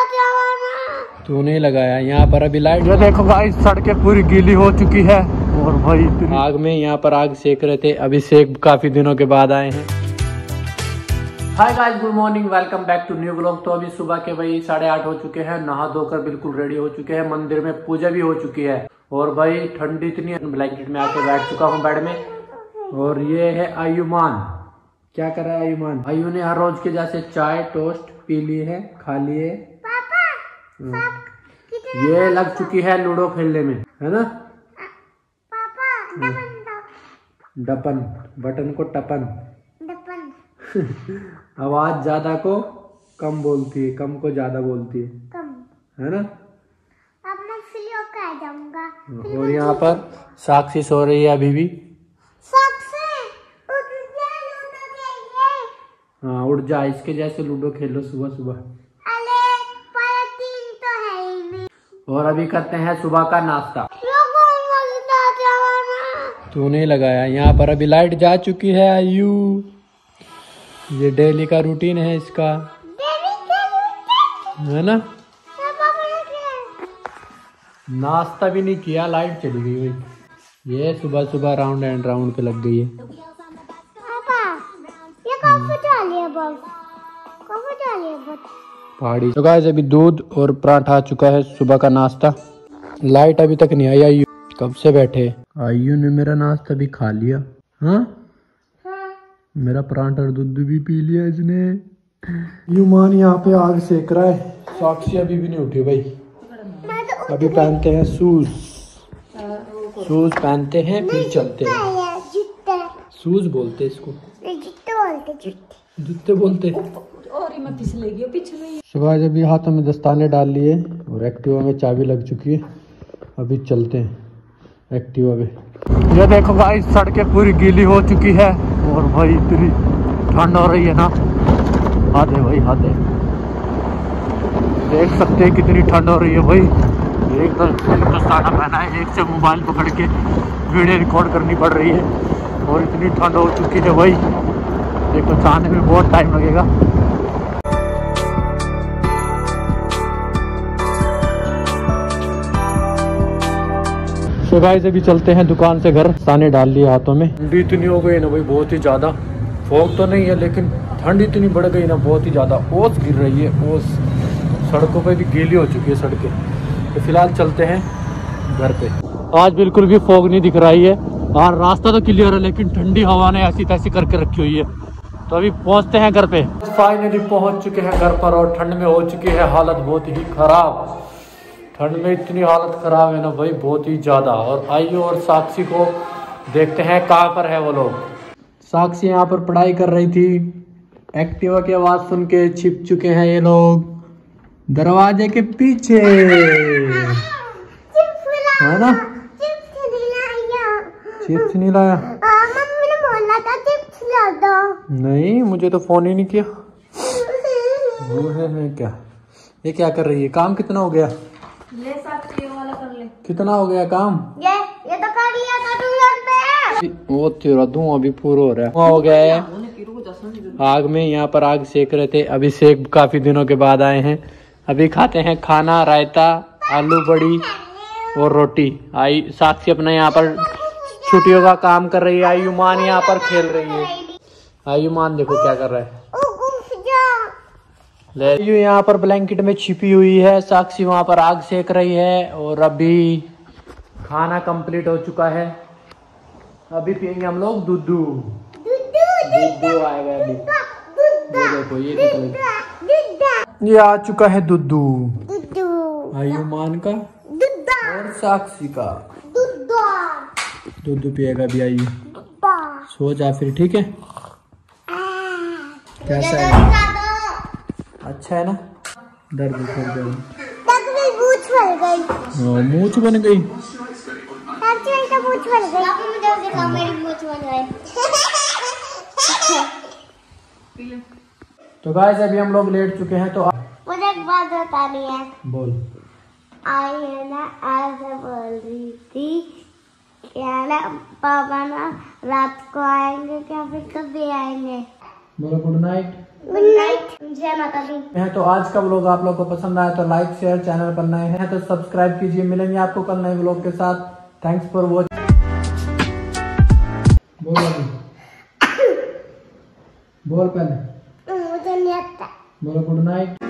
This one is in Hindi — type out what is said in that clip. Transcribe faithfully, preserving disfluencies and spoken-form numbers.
तू नहीं लगाया यहाँ पर अभी लाइट। ये देखो भाई सड़कें पूरी गीली हो चुकी है और भाई आग में यहाँ पर आग सेक रहे थे, अभी सेक काफी दिनों के बाद आए हैं। Hi guys, good morning, welcome back to new blog. तो अभी सुबह के भाई साढ़े आठ हो चुके हैं, नहा धोकर बिल्कुल रेडी हो चुके हैं, मंदिर में पूजा भी हो चुकी है और भाई ठंडी इतनी है, ब्लैंकेट में आके बैठ चुका हूँ बेड में। और ये है आयुमान, क्या कर रहा है आयुमान? आयु ने हर रोज के जैसे चाय टोस्ट पी ली है, खा लिए। ये लग चुकी है लूडो खेलने में, है ना पापा? डपन, बटन को टपन आवाज ज्यादा को कम बोलती है, कम को ज्यादा बोलती है, कम, है ना? अब मैं फ्री होकर आ जाऊंगा। और यहाँ पर साक्षी सो रही है अभी भी। साक्षी उठ जा, लूडो खेलेंगे। हाँ उठ जा, इसके जैसे लूडो खेलो सुबह सुबह। और अभी करते हैं सुबह का नाश्ता। तू नहीं लगाया यहाँ पर, अभी लाइट जा चुकी है आयु। ये डेली का रूटीन है इसका, है ना? नाश्ता भी नहीं किया, लाइट चली गई भाई। ये सुबह सुबह राउंड एंड राउंड पे लग गई है। पापा, ये कब डाली है बस? कब डाली है बस? पहाड़ी। तो गाइस अभी दूध और पराठा आ चुका है, सुबह का नाश्ता। लाइट अभी तक नहीं आई आयु, कब से बैठे। आयु ने मेरा नाश्ता भी खा लिया। हाँ हाँ। मेरा पराठा और दूध भी पी लिया इसने। युमान यहाँ पे आग सेक रहा है। साक्षी अभी भी नहीं उठी भाई। अभी पहनते हैं शूज, शूज पहनते हैं फिर चलते हैं। शूज बोलते इसको, जूते बोलते। और सुबह जब भी हाथों में दस्ताने डाल लिए और एक्टिवा में चाबी लग चुकी है, अभी चलते हैं एक्टिवा में। ये देखो भाई सड़कें पूरी गीली हो चुकी है और भाई इतनी ठंड हो रही है ना, हाथे भाई हाथे देख सकते हैं कितनी ठंड हो रही है भाई। एक तो दस्ताना पहना है, एक से मोबाइल पकड़ के वीडियो रिकॉर्ड करनी पड़ रही है और इतनी ठंड हो चुकी है भाई, देखो चाहने में बहुत टाइम लगेगा। तो गाइस अभी चलते हैं दुकान से घर, ताने डाल लिए हाथों में। ठंडी इतनी हो गई ना भाई, बहुत ही ज्यादा। फॉग तो नहीं है लेकिन ठंड इतनी बढ़ गई ना, बहुत ही ज्यादा। ओस गिर रही है, ओस। सड़कों पे भी गीली हो चुकी है सड़कें। तो फिलहाल चलते हैं घर पे। आज बिल्कुल भी फॉग नहीं दिख रही है और रास्ता तो क्लियर है, लेकिन ठंडी हवा ने ऐसी तैसी करके रखी हुई है। तो अभी पहुंचते हैं घर पे। फाइनली पहुंच चुके हैं घर पर और ठंड में हो चुकी है हालत बहुत ही खराब। ठंड में इतनी हालत खराब है ना भाई, बहुत ही ज्यादा। और आयु और साक्षी को देखते हैं कहाँ पर है वो लोग। साक्षी यहाँ पर पढ़ाई कर रही थी, एक्टिवा की आवाज सुन के छिप चुके हैं ये लोग दरवाजे के पीछे, है ना? चिप्स नहीं लाया? मम्मी ने बोला था चिप्स ला दो। नहीं, मुझे तो फोन ही नहीं किया। वो है, है क्या? ये क्या कर रही है? काम कितना हो गया? ले सकते हो वाला कर ले। कितना हो गया काम? ये ये तो कर लिया था तुम पे। वो तेरा धुआं भी पूरा हो रहा है। धुआं हो गया है आग में, यहाँ पर आग सेक रहे थे, अभी सेक काफी दिनों के बाद आए हैं। अभी खाते हैं खाना, रायता, आलू बड़ी और रोटी। आई साक्षी अपना यहाँ पर छुट्टियों का काम कर रही है, आयुमान यहाँ पर खेल रही है। आयुमान देखो क्या कर रहा है, यू यहाँ पर ब्लैंकेट में छिपी हुई है। साक्षी वहाँ पर आग सेक रही है और अभी खाना कंप्लीट हो चुका है। अभी पियेंगे हम लोग दूध। दूध आएगा अभी, ये देखो ये निकल, ये आ चुका है दूध आयुमान का और साक्षी का। दूध पिएगा भी आयु। सो जा फिर, ठीक है? कैसा है? अच्छा है ना? दर्द उतर गई, मूंछ बन गई। मूंछ बन गई। तो गाइस अभी हम लोग लेट चुके हैं, तो मुझे एक बात बतानी है। बोल। आई है ना, ऐसे बोल रही थी क्या ना, पापा ना रात को आएंगे क्या फिर कभी आएंगे? बोलो गुड नाइट। गुड नाइट, जय माता दी। है तो आज का व्लॉग आप लोग को पसंद आया तो लाइक शेयर, चैनल पर नए हैं तो सब्सक्राइब कीजिए। मिलेंगे आपको कल नए व्लॉग के साथ। Thanks for watching. बोल अभी बोल पहले मुझे नहीं आता। बोलो गुड नाइट।